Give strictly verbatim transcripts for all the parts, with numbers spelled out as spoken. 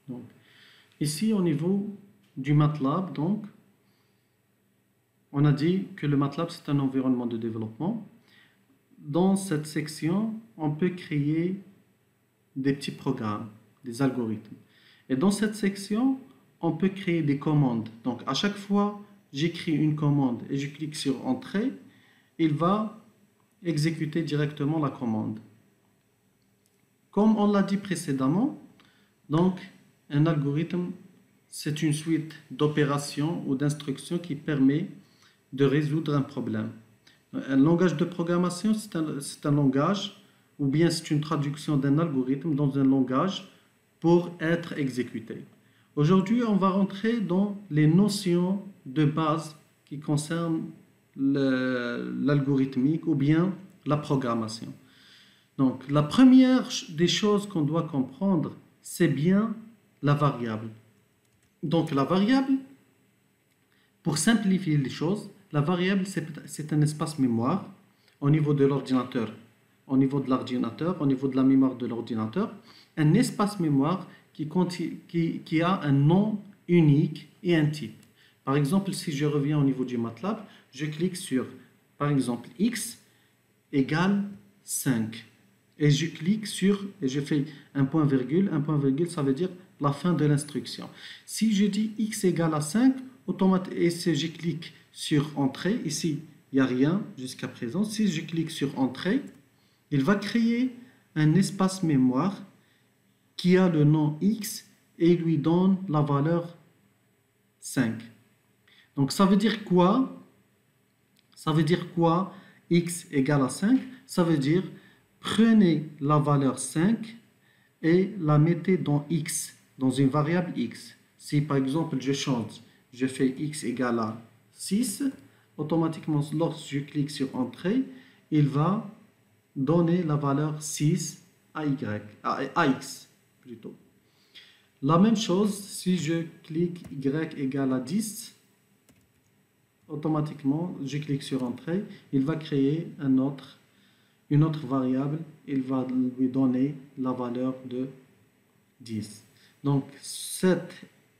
Donc, ici, au niveau du MATLAB, donc, on a dit que le MATLAB, c'est un environnement de développement. Dans cette section, on peut créer des petits programmes, des algorithmes. Et dans cette section, on peut créer des commandes. Donc, à chaque fois, j'écris une commande et je clique sur Entrée, il va exécuter directement la commande. Comme on l'a dit précédemment, donc, un algorithme, c'est une suite d'opérations ou d'instructions qui permet de résoudre un problème. Un langage de programmation, c'est un, c'est un langage, ou bien c'est une traduction d'un algorithme dans un langage pour être exécuté. Aujourd'hui, on va rentrer dans les notions de base qui concernent l'algorithmique ou bien la programmation. Donc, la première des choses qu'on doit comprendre, c'est bien la variable. Donc, la variable, pour simplifier les choses, la variable, c'est un espace mémoire au niveau de l'ordinateur, au niveau de l'ordinateur, au niveau de la mémoire de l'ordinateur, un espace mémoire qui, qui, qui a un nom unique et un type. Par exemple, si je reviens au niveau du MATLAB, je clique sur, par exemple, x égale cinq. Et je clique sur, et je fais un point virgule, un point virgule, ça veut dire la fin de l'instruction. Si je dis x égale à cinq, automatiquement, et si je clique sur Entrée, ici, il n'y a rien jusqu'à présent. Si je clique sur Entrée, il va créer un espace mémoire qui a le nom x et il lui donne la valeur cinq. Donc, ça veut dire quoi? Ça veut dire quoi x égale à cinq? Ça veut dire, prenez la valeur cinq et la mettez dans x, dans une variable x. Si par exemple je change, je fais x égale à six, automatiquement lorsque je clique sur Entrée, il va donner la valeur six à y, à, à x plutôt. La même chose, si je clique y égale à dix, automatiquement je clique sur Entrée, il va créer un autre, une autre variable, il va lui donner la valeur de dix. Donc cette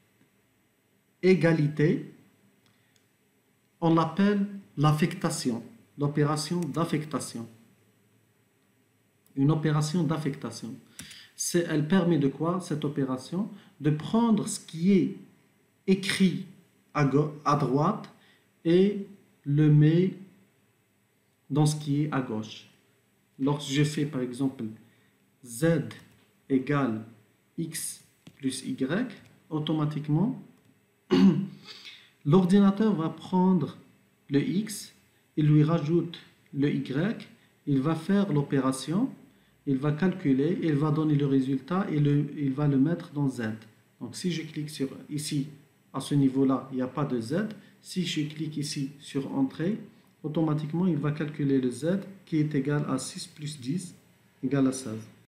égalité, on l'appelle l'affectation, l'opération d'affectation. Une opération d'affectation. Elle permet de quoi, cette opération? De prendre ce qui est écrit à, à droite et le met dans ce qui est à gauche. Lorsque je fais par exemple z égale x plus y, automatiquement, l'ordinateur va prendre le x, il lui rajoute le y, il va faire l'opération, il va calculer, il va donner le résultat et le, il va le mettre dans z. Donc si je clique sur ici, à ce niveau-là, il n'y a pas de z. Si je clique ici sur Entrée, automatiquement il va calculer le z qui est égal à six plus dix égale à seize.